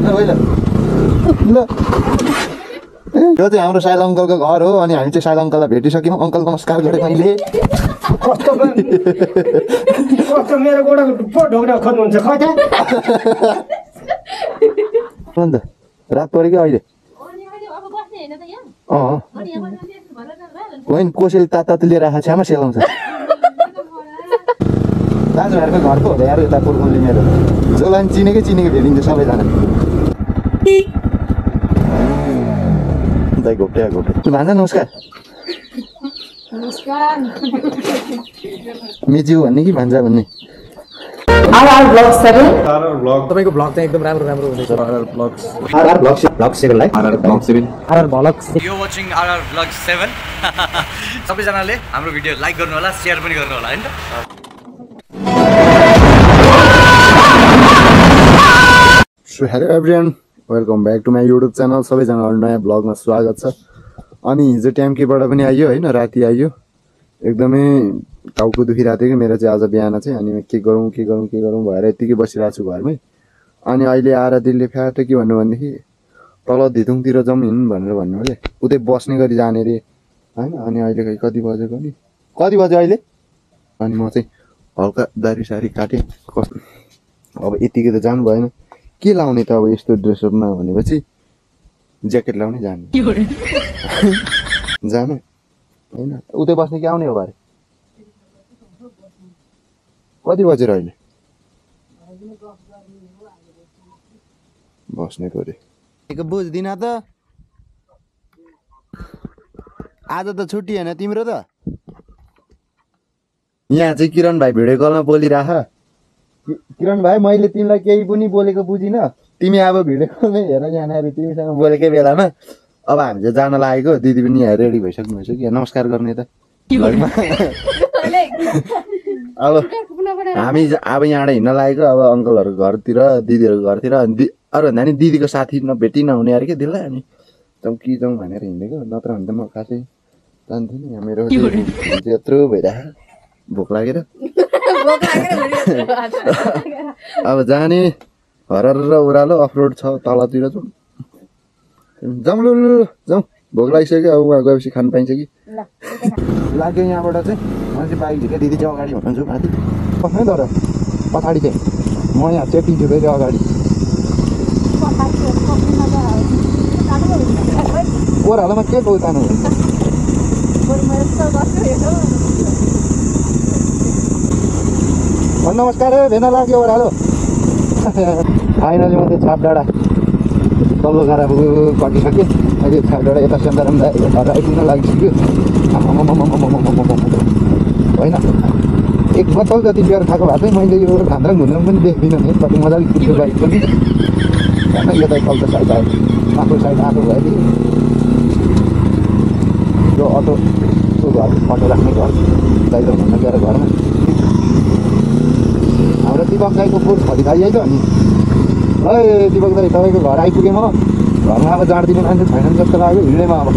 ल यो चाहिँ हाम्रो साइल अङ्कलको घर हो अनि हामी चाहिँ साइल अङ्कललाई भेटिसक्यौँ अङ्कल नमस्कार गरेँ मैले मेरो गोडाको टुप्पो ढोक्रा खोज्नुहुन्छ खै त अन्त रात पऱ्यो कि अहिले होइन कसैले तातो लिएर आएको छ्यामा सेलाउँछ दाजुभाइहरूको घरको होला यार यता पुर्खौली मेरो जसलाई चिनेकै भेटिन्छ सबैजना घोप्टे भान्जा नमस्कार मेज्यू भन्ने कि भान्जा भन्ने तपाईको ब्लग चाहिँ एकदम राम्रो हुँदैछ सबैजनाले हाम्रो भिडियो लाइक गर्नु होला शेयर पनि गर्नु होला हैन so hello everyone welcome back to my YouTube channel सबैजनाहरू नयाँ ब्लगमा स्वागत छ अनि हिजो ट्याम्कीबाट पनि आइयो होइन राति आइयो एकदमै टाउको दुखिरहेको थियो कि मेरो चाहिँ आज बिहान चाहिँ अनि के गरौँ भएर यत्तिकै बसिरहेको छु घरमै अनि अहिले आएर दिलले फ्याट के भन्नु भनेदेखि तल धितुङतिर जाउँ हिँड्नु भनेर भन्नु अरे उतै बस्ने गरी जाने रे होइन अनि अहिले खै कति बजेको नि कति बज्यो अहिले अनि म चाहिँ हल्का दारी सारी काटेँ कस्तो अब यतिकै त जानु भएन के लाउने त अब यस्तो ड्रेसअपमा भनेपछि ज्याकेट लाउने जाने जाने होइन उतै बस्ने कि आउने हो बारे कति बजेर अहिले बस्ने पऱ्यो बुझ्दिन त आज त छुट्टी होइन तिम्रो त यहाँ चाहिँ किरण भाइ भिडियो कलमा बोलिराख किरण भाइ मैले तिमीलाई केही पनि बोलेको बुझिन तिमी अब भिडियो कलमै हेर यहाँनिर तिमीसँग बोलेकै बेलामा अब हामी चाहिँ जान लागेको दिदी पनि यहाँ रेडी भइसक्नु भएछ कि नमस्कार गर्ने त अब हामी अब यहाँबाट हिँड्न लागेको अब अङ्कलहरूको घरतिर दिदीहरूको घरतिर अरू भन्दा नि दिदीको साथी नभेटी नहुने अरे क्या त्यसलाई हामी जाउँ कि जाउँ भनेर हिँडेको नत्र भने त म खासै जान्थेँ नि यहाँ मेरो यत्रो भइरहेको भोक लागेर अब जाने हरार र ओह्रालो अफरोड छ तलतिर जाउँ लु जाउँ भोक लागिसक्यो अब उहाँ गएपछि खानु पाइन्छ कि लाग्यो यहाँबाट चाहिँ मान्छे बाइक झिक्यो दिदी चाहिँ अगाडि हुनुहुन्छ माथि बस्नु तर पछाडि चाहिँ म यहाँ चेपिन्छु फेरि अगाडि ओह्रालोमा के जानु नमस्कार भेना लाग्यो ओह्रालो फाइनली म त्यो छाप डाँडा तल्लो गाडा कटिसकेँ अहिले छाप डाँडा यता सेन्दाराम घर आइपुग्न लागिसक्यो होइन एक बोतल जति बियर खाएको भए चाहिँ मैले यो घान्द्रा घुन्द्रा पनि देख्दिनँ नि कति मजाले कुद्यो बाइक पनि यता कल्चो साइड आयो आफ्नो साइड आएको भएदेखि यो अटोको घर अटो राख्ने घर दाइलो भन्न गएर घरमा हाम्रो दिपक दाईको पोस्ट खरि खाइहाल्छ नि है दिपक दाई तपाईँको घर आइपुगेँ म घरमा अब जाँडिदिने मान्छे छैन जस्तो लाग्यो हिँडेमा अब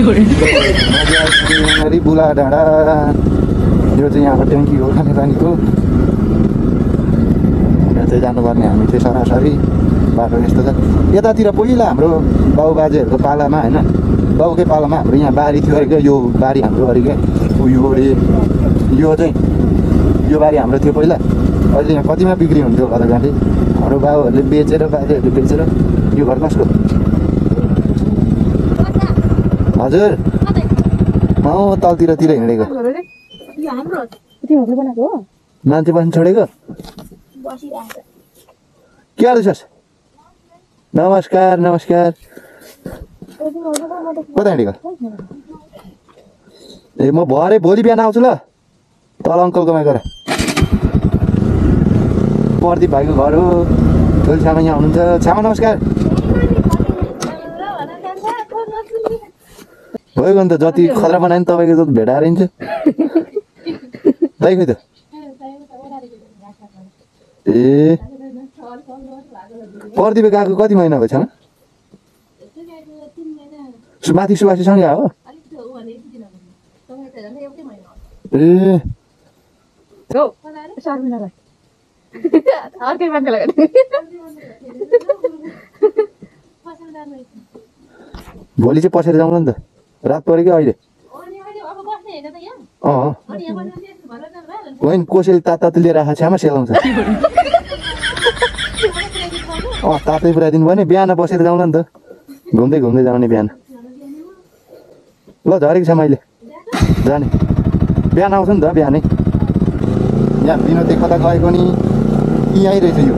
बुला डाँडा यो चाहिँ यहाँको ट्याङ्की हो खाने पानीको यहाँ चाहिँ जानुपर्ने हामी चाहिँ सरासरी बाटो यस्तो छ यतातिर पहिला हाम्रो बाउ बाजेहरूको पालामा होइन बाउकै पालामा हाम्रो यहाँ बारी थियो अरे क्या यो बारी हाम्रो अरे क्या उयो अरे यो चाहिँ यो बारी हाम्रो थियो पहिला अहिले यहाँ कतिमा बिक्री हुन्थ्यो घरघाँटी हाम्रो बाबुहरूले बेचेर बाजेहरूले बेचेर यो घर कसको हजुर म तलतिर हिँडेको मान्छे बस्नु छोडेको के गर्दैछस् नमस्कार कता हिँडेको ए म भोलि बिहान आउँछु ल तल अङ्कलकोमा गएर प्रदीप भाइको घर हो ठुलो छ्यामा यहाँ हुनुहुन्छ छ्यामा नमस्कार भयो अन्त जति खतरा बनायो नि तपाईँको जति भेटाएर हिँड्छ दाइ खोइ त ए प्रदीप गएको कति महिना भयो छ्यामा माथि सुवासीसँगै हो ए अर्कै मान्छेलाई भोलि चाहिँ पसेर जाउँला नि त रात पऱ्यो कि अहिले होइन कसैले तातो लिएर आएको छ्यामा सेलाउँछ तातै पुऱ्याइदिनु भयो नि बिहान बसेर जाउँला नि त घुम्दै घुम्दै जाउने बिहान ल झरेको छ मैले जाने बिहान आउँछ नि त बिहानै यहाँ विनोद कता गएको नि यहीँ रहेछ यो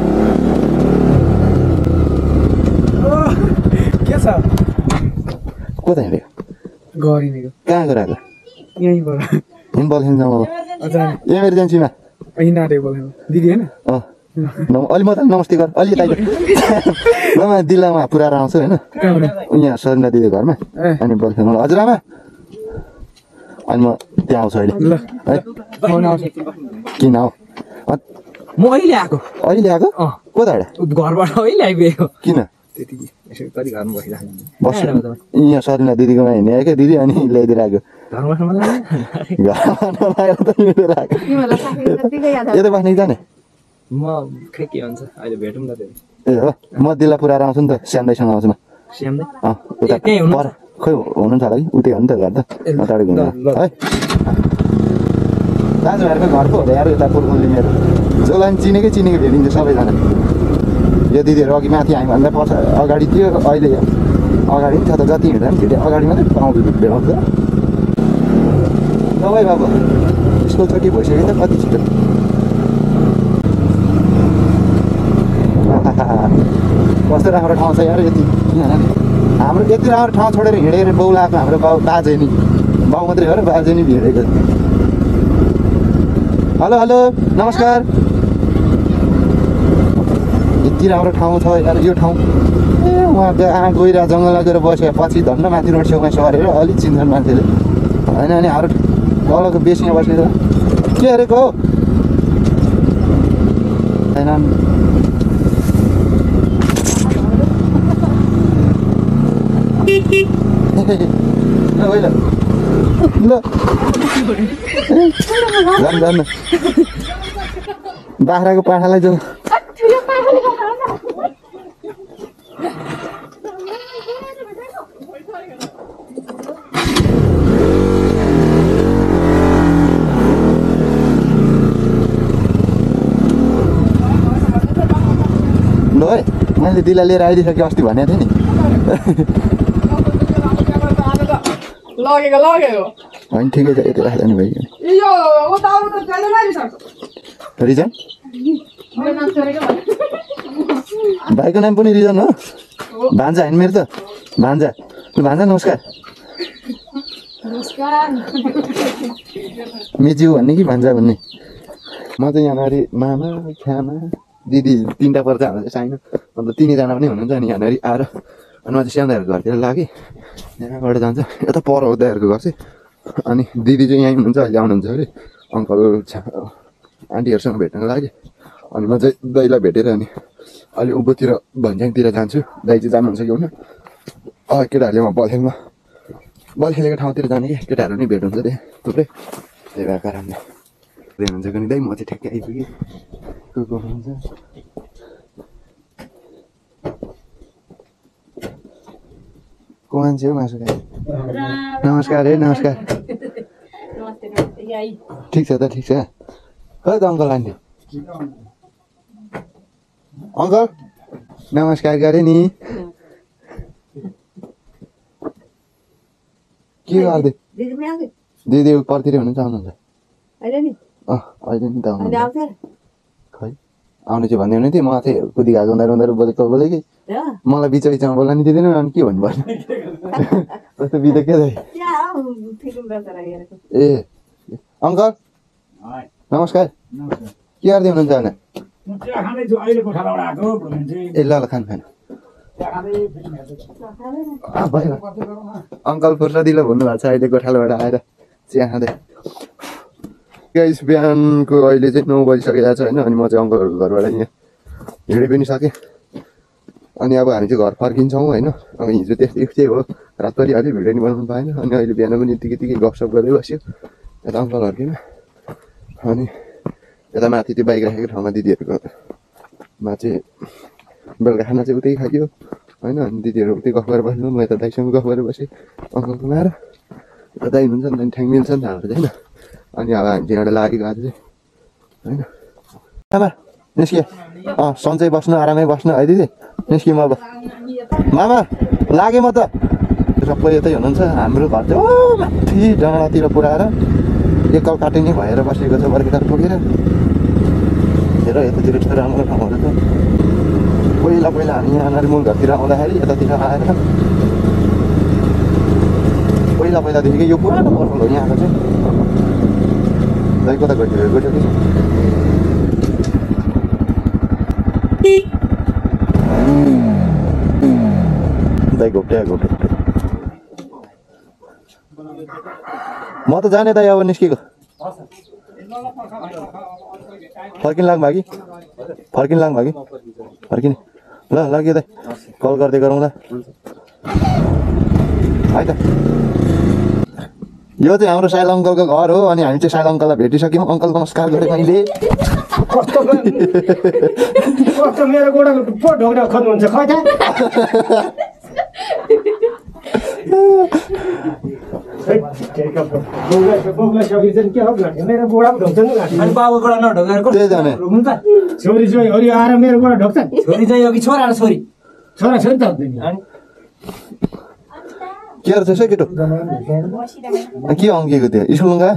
के छ कता हिँडेको गरिनेको कहाँ गएको यहीँबाट हिँड बल खेल्न जाउँ अब इमर्जेन्सीमा नाटेको बोलेको दिदी होइन अलि म त नमस्ते गर अलि यता म दिल्लामा पुऱ्याएर आउँछु होइन यहाँ सरिना दिदी घरमा अनि बल खेल्नु हजुरआमा अनि म त्यहाँ आउँछु अहिले है किन हौ म अहिले आएको अहिले आएको कताबाट घरबाट अहिले आइपुगेको किन त्यति कति घरमा बसिरहेको बस्नु यहाँ सरिना दिदीकोमा हिँडे आयो क्या दिदी अनि ल्याइदिएर आएको घरमा घरमा त हिँडेर आएको यता बस्ने जाने म खै के हुन्छ अहिले भेटौँ न त ए हो म दिल्ला पुऱ्याएर आउँछु नि त स्याम्दैसँग आउँछु म स्याम्दै उता पर खोइ हुनुहुन्छ होला कि उतै हो नि त घर त टाढो घुम्नु है दाजुभाइहरूको घर पो होला यार यता पुर्खौली मेरो जसलाई चिनेकै भेटिन्छ सबैजना यो दिदीहरू अघि माथि आयो भन्दा पछि अगाडि थियो अहिले अगाडि छ त जति हिँड्दा पनि भेटेँ अगाडि मात्रै पाउँछु भेटाउँछ दबाई बाबु स्कुल छुट्टी भइसक्यो त कति छिटो कस्तो राम्रो ठाउँ छ यार यति हाम्रो यति राम्रो ठाउँ छोडेर हिँडेर बाउ लगाएको हाम्रो बाउ बाजे नि बाउ मात्रै हो र बाजे नि हिँडेको हेलो हेलो नमस्कार यति राम्रो ठाउँ छ यार यो ठाउँ ए उहाँ गइरहेको जङ्गलमा गएर बस्यो पछि धन्न माथि रोड छेउमा सरेर अलिक चिन्छन् मान्छेले होइन अनि हाम्रो तलको बेसीमा बसेर के अरेको हो होइन ल जानु बाख्राको पाठालाई जाउँ ल है मैले दिला लिएर आइदिइसकेँ अस्ति भनेको थिएँ नि होइन ठिकै छ यति राख्दा नि भइगयो रिजन भाइको नाम पनि रिजन हो भान्जा होइन मेरो त भान्जा भान्जा नमस्कार मेज्यू भन्ने कि भान्जा भन्ने म चाहिँ यहाँनिर मामा ख्यामा दिदी तिनवटा पर्छ हाम्रो चाहिँ साइनो अन्त तिनैजना पनि हुनुहुन्छ अनि यहाँनिर आएर अनि म चाहिँ स्याम्दाहरूको घरतिर लागेँ यहाँबाट जान्छ यता पर हो दाइहरूको घर चाहिँ अनि दिदी चाहिँ यहीँ हुनुहुन्छ अहिले आउनुहुन्छ अरे अङ्कल आन्टीहरूसँग भेट्नको लागि अनि म चाहिँ दाइलाई भेटेर अनि अलि उँभोतिर भन्ज्याङतिर जान्छु दाइ चाहिँ जानुहुन्छ कि हुन केटाहरूले म बल खेलेको ठाउँतिर जाने कि केटाहरू नि भेट हुन्छ त्यहाँ थुप्रै त्यही भएर कारणले हुन्छ कि दाइ म चाहिँ ठ्याक्कै आइपुगेँ को हुनुहुन्छ को मान्छे हो मासु खाए नमस्कार है नमस्कार ठिक छ त ठिक छ खै त अङ्कल आन्टी अङ्कल नमस्कार गरेँ नि के गर्दै दिदी पर्तिर हुनुहुन्छ आउनुहुन्छ अहिले नि त आउनुहुन्छ खै आउने चाहिँ भन्दै हुने थिएँ म चाहिँ कुदी गएको उनीहरू बोलेको बोलेकै मलाई बिच बिचमा बोल्न नि दिँदैन अनि के भन्नु पर्ने कस्तो बिदा के ए अङ्कल नमस्कार के गर्दै हुनुहुन्छ होइन ए ल ल खानु अङ्कल फुर्सदिलो भन्नुभएको छ अहिले गोठालोबाट आएर चिया खाँदै गाइस बिहानको अहिले चाहिँ 9 बजिसकेको छ होइन अनि म चाहिँ अङ्कलहरूको घरबाट यहाँ हिँडे पनि सकेँ अनि अब हामी चाहिँ घर फर्किन्छौँ होइन अब हिजो त्यस्तै हो रातभरि अलि भिडियो नि बनाउनु पाएन अनि अहिले बिहान पनि यतिकै गफसप गर्दै बस्यो यता अङ्कलहरूकोमा अनि यता माथि त्यो बाइक राखेको ठाउँमा दिदीहरूकोमा चाहिँ बेलुका खाना चाहिँ उतै खाइयो होइन अनि दिदीहरू उतै गफ गरेर बस्नु म यता दाइसँग गफ गरेर बसेँ अङ्कलको ल्याएर यता दाइ हुन्छ नि ठ्याङ मिल्छ नि त हाम्रो चाहिँ होइन अनि अब हामी चाहिँ एउटा लागेको आज चाहिँ होइन मामा निस्के सन्चै बस्नु आरामै बस्नु है दिदी निस्क्यौँ अब मामा लागेँ म त सबै यतै हुनुहुन्छ हाम्रो घर चाहिँ माथि डाँडातिर पुऱ्याएर एकल काटिने भएर बसेको छ बर्खेटार पुगेर हेर यतातिर यस्तो राम्रो ठाउँहरू छ पहिला हामी यहाँ नरिमुल घरतिर आउँदाखेरि यतातिर आएर पहिलादेखिकै यो पुरानो पर्खल हो यहाँको चाहिँ दाइ कता गइसक्यो दाइ घोप्टे म त जाने दाइ अब निस्केको फर्किन लाग्नु भयो कि फर्किने ल लाग्यो दाइ कल गर्दै गरौँ ल है त यो चाहिँ हाम्रो साइल अङ्कलको घर हो अनि हामी चाहिँ साइल अङ्कललाई भेटिसक्यौँ अङ्कल नमस्कार गरेँ मैले कस्तो मेरो गोडाको टुप्पो ढोक्रा खोज्नुहुन्छ खै त मेरो गोडा ढोक्छ नि बाबु गोडा नढोकेर त्यही जाने छोरी छोरी आएर मेरो गोडा ढोक्छ छोरी चाहिँ अघि छोरा र छोरी छोरा छोरी त के गर्छ यसो केटो के अङ्किएको थियो स्कुल गयो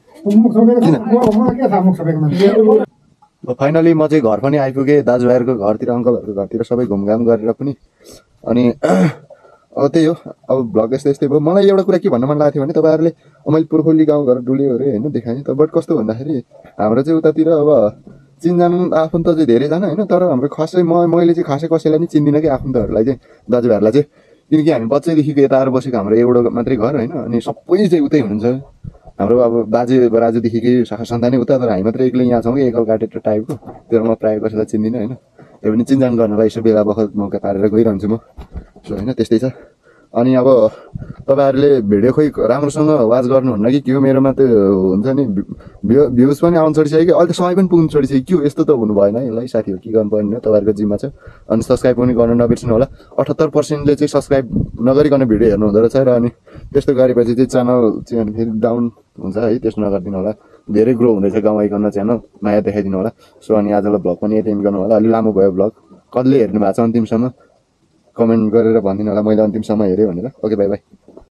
फाइनली म चाहिँ घर पनि आइपुगेँ दाजुभाइहरूको घरतिर अङ्कलहरूको घरतिर सबै घुमघाम गरेर पनि अनि अब त्यही हो अब भ्लग यस्तै भयो मलाई एउटा कुरा के भन्न मन लागेको थियो भने तपाईँहरूले मैले पुर्खोली गाउँघर डुल्यो अरे होइन देखाएँ त बट कस्तो भन्दाखेरि हाम्रो चाहिँ उतातिर अब चिनजान आफन्त चाहिँ धेरैजना होइन तर हाम्रो खासै मैले चाहिँ खासै कसैलाई नि चिन्दिनँ कि आफन्तहरूलाई चाहिँ दाजुभाइहरूलाई चाहिँ किनकि हामी बच्चैदेखिको यता आएर बसेको हाम्रो एउटा मात्रै घर होइन अनि सबै चाहिँ उतै हुनुहुन्छ हाम्रो अब बाजुदेखिकै शाखा सन्तानै उता तर हामी मात्रै एक्लै यहाँ छौँ कि एकल काटेर टाइपको त्यो म प्रायः कसैलाई चिन्दिनँ होइन त्यो पनि चिनजान गर्नलाई यसो बेला बखत मौका पारेर गइरहन्छु म सो होइन त्यस्तै छ अनि अब तपाईँहरूले भिडियो खोइ राम्रोसँग वाच गर्नुहुन्न कि के हो मेरोमा त्यो हुन्छ नि भ्युज पनि आउनु छोडिसक्यो कि अहिले त समय पनि पुग्नु छोडिसक्यो के हो यस्तो त हुनु भएन है ल साथीहरू के गर्नु पर्ने हो तपाईँहरूको जिम्मा छ अनि सब्सक्राइब पनि गर्न नबिर्सिनु होला 78%ले चाहिँ सब्सक्राइब नगरिकन भिडियो हेर्नु हुँदो रहेछ र अनि त्यस्तो गरेपछि चाहिँ च्यानल चाहिँ फेरि डाउन हुन्छ है त्यस्तो नगरिदिनु होला धेरै ग्रो हुँदैछ गाउँआइकन च्यानल माया देखाइदिनु होला सो अनि आजलाई भ्लग पनि यति गर्नु होला अलि लामो भयो भ्लग कसले हेर्नु भएको छ अन्तिमसम्म कमेन्ट गरेर भनिदिनु होला मैले अन्तिमसम्म हेरेँ भनेर ओके बाई बाई